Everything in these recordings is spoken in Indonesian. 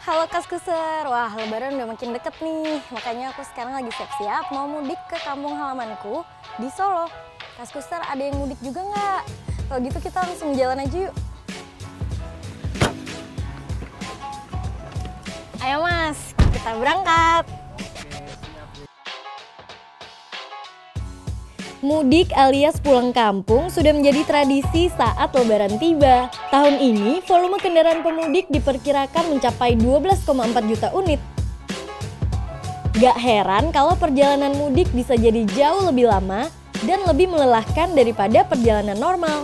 Halo Kaskuser, wah lebaran udah makin deket nih. Makanya aku sekarang lagi siap-siap mau mudik ke kampung halamanku di Solo. Kaskuser ada yang mudik juga nggak? Kalau gitu kita langsung jalan aja yuk. Ayo mas, kita berangkat. Mudik alias pulang kampung sudah menjadi tradisi saat lebaran tiba. Tahun ini, volume kendaraan pemudik diperkirakan mencapai 12,4 juta unit. Gak heran kalau perjalanan mudik bisa jadi jauh lebih lama dan lebih melelahkan daripada perjalanan normal.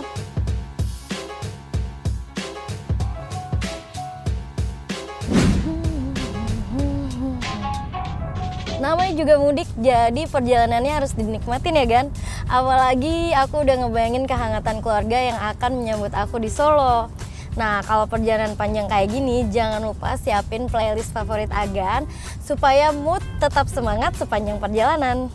Namanya juga mudik, jadi perjalanannya harus dinikmatin ya kan? Apalagi aku udah ngebayangin kehangatan keluarga yang akan menyambut aku di Solo. Nah, kalau perjalanan panjang kayak gini, jangan lupa siapin playlist favorit Agan supaya mood tetap semangat sepanjang perjalanan.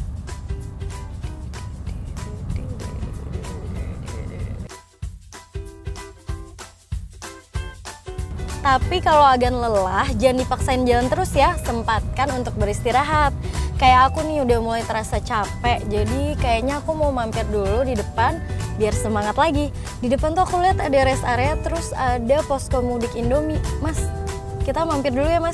Tapi kalau Agan lelah, jangan dipaksain jalan terus ya, sempatkan untuk beristirahat. Kayak aku nih udah mulai terasa capek, jadi kayaknya aku mau mampir dulu di depan biar semangat lagi. Di depan tuh aku lihat ada rest area, terus ada posko mudik Indomie. Mas, kita mampir dulu ya mas.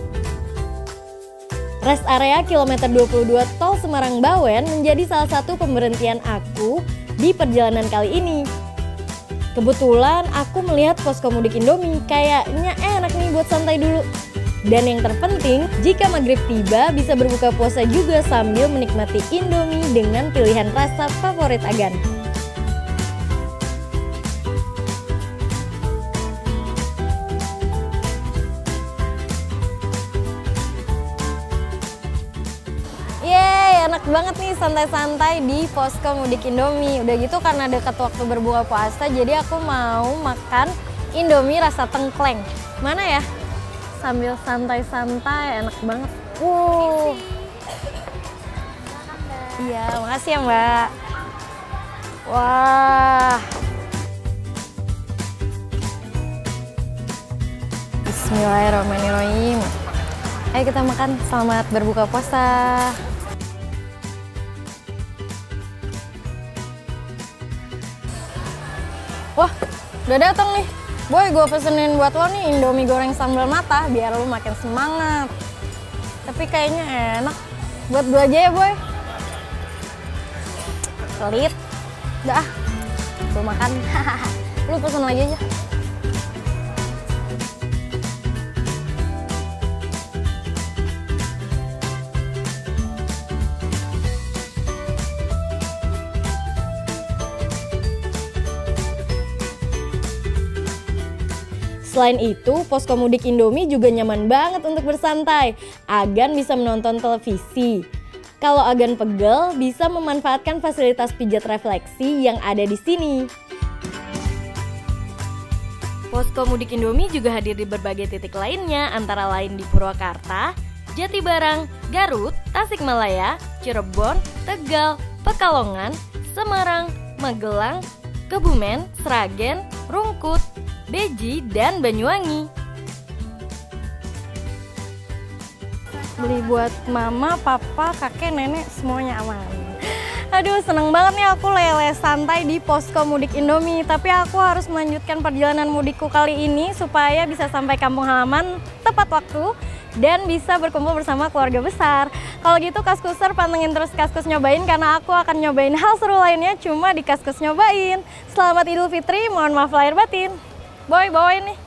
Rest area kilometer 22 Tol Semarang-Bawen menjadi salah satu pemberhentian aku di perjalanan kali ini. Kebetulan aku melihat posko mudik Indomie, kayaknya enak nih buat santai dulu. Dan yang terpenting, jika maghrib tiba bisa berbuka puasa juga sambil menikmati Indomie dengan pilihan rasa favorit Agan. Yeay, enak banget nih santai-santai di posko mudik Indomie. Udah gitu karena dekat waktu berbuka puasa, jadi aku mau makan Indomie rasa tengkleng. Mana ya? Sambil santai-santai, enak banget. Iya, makasih ya mbak. Wah. Bismillahirrahmanirrahim. Ayo kita makan, selamat berbuka puasa. Wah, udah datang nih. Boy, gue pesenin buat lo nih Indomie goreng sambal mata biar lo makin semangat. Tapi kayaknya enak. Buat gue aja ya, Boy. Pelit. Udah ah, gue makan. Lu pesen lagi aja. Selain itu, posko mudik Indomie juga nyaman banget untuk bersantai. Agan bisa menonton televisi. Kalau Agan pegel, bisa memanfaatkan fasilitas pijat refleksi yang ada di sini. Posko mudik Indomie juga hadir di berbagai titik lainnya, antara lain di Purwakarta, Jatibarang, Garut, Tasikmalaya, Cirebon, Tegal, Pekalongan, Semarang, Magelang, Kebumen, Sragen, Rungkut, Beji, dan Banyuwangi. Beli buat mama, papa, kakek, nenek, semuanya aman. Aduh, seneng banget nih aku lele santai di posko mudik Indomie. Tapi aku harus melanjutkan perjalanan mudikku kali ini supaya bisa sampai kampung halaman tepat waktu dan bisa berkumpul bersama keluarga besar. Kalau gitu Kaskuser pantengin terus Kaskus Nyobain karena aku akan nyobain hal seru lainnya cuma di Kaskus Nyobain. Selamat Idul Fitri, mohon maaf lahir batin. Boy, bawain nih.